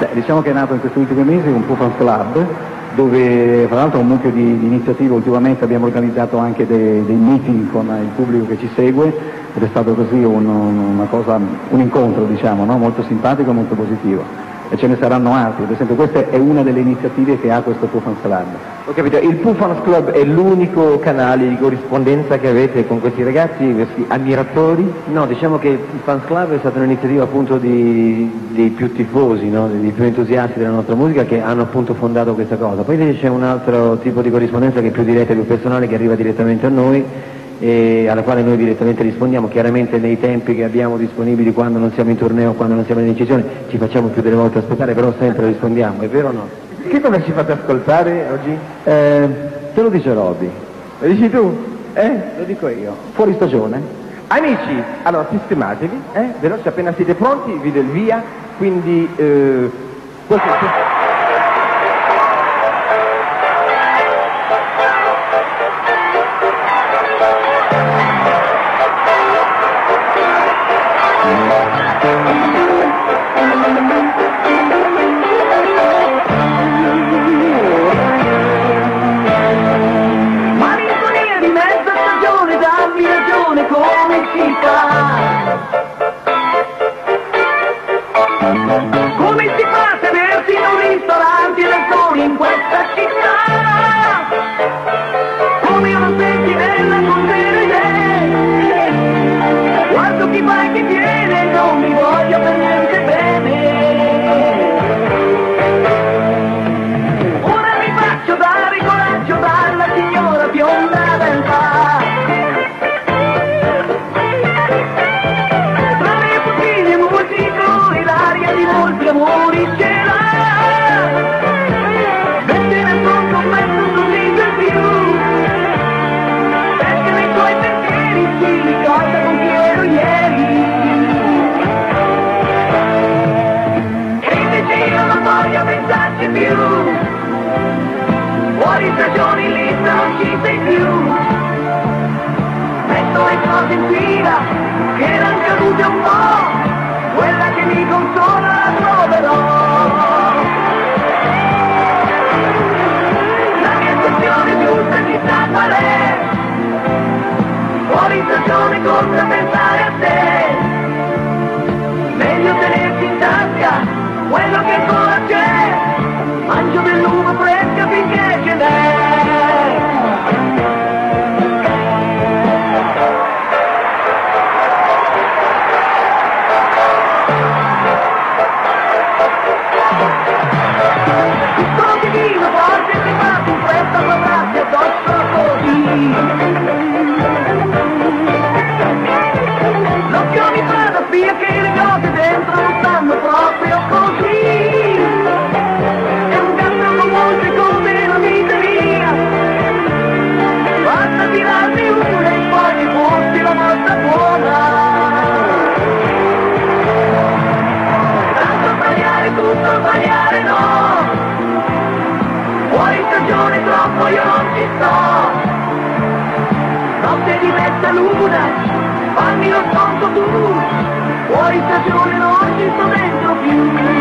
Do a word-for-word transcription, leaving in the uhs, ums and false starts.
Beh, diciamo che è nato in questi ultimi mesi un Pufans Club, dove tra l'altro un mucchio di, di iniziative, ultimamente abbiamo organizzato anche dei, dei meeting con il pubblico che ci segue ed è stato così un, una cosa, un incontro diciamo, no? Molto simpatico e molto positivo. E ce ne saranno altri, ad esempio questa è una delle iniziative che ha questo Pufans Club. Ho capito, il Pufans Club è l'unico canale di corrispondenza che avete con questi ragazzi, questi ammiratori? No, diciamo che il Fans Club è stata un'iniziativa appunto di, dei più tifosi, no? Dei più entusiasti della nostra musica che hanno appunto fondato questa cosa. Poi invece c'è un altro tipo di corrispondenza che è più diretta e più personale, che arriva direttamente a noi e alla quale noi direttamente rispondiamo, chiaramente nei tempi che abbiamo disponibili, quando non siamo in tournée o quando non siamo in incisione, ci facciamo più delle volte aspettare, però sempre rispondiamo, è vero o no? Che cosa ci fate ascoltare oggi? Eh, te lo dice Robby. Lo dici tu? Eh? Lo dico io. Fuori stagione? Amici, allora sistematevi, eh? Veloce, appena siete pronti vi do il via, quindi... Eh, questo... Malinconia di mezza stagione, dammi ragione, come si fa? Come si fa a tenersi in un ristorante da soli in questa città? Come una sentinella con delle idee, guardo chi va e chi viene, non mi voglio per niente bene. Ora mi faccio dare coraggio dalla signora bionda del bar. Tra le bottiglie molti colori, l'aria di molti amori ce l'ha. Mettene sul commesso così per più, perché nei tuoi pensieri si ricorda con chi ero ieri. E invece io non voglio pensarci più, fuori stagione in lista non ci sei più. Metto le cose in fila che erano cadute un po', quella che mi consola la troverò. La mia stazione giusta ci sta qual è, fuori stagione cosa pensare a te. Meglio tenersi in tasca quello che ancora c'è, mangio dell'uva fresca finché ce n'è. Tutto che vivo forse si fa con questa quadrata addosso così. L'occhio mi fa da spia che le cose dentro non stanno proprio così. È un gatto con molte come la miseria, basta tirarne una e poi ti porti la volta buona. Tanto sbagliare tutto, sbagliare no, fuori stagione troppo io non ci sto. Notte di mezza luna, fammi lo sconto tu, fuori stagione non ci sto dentro più.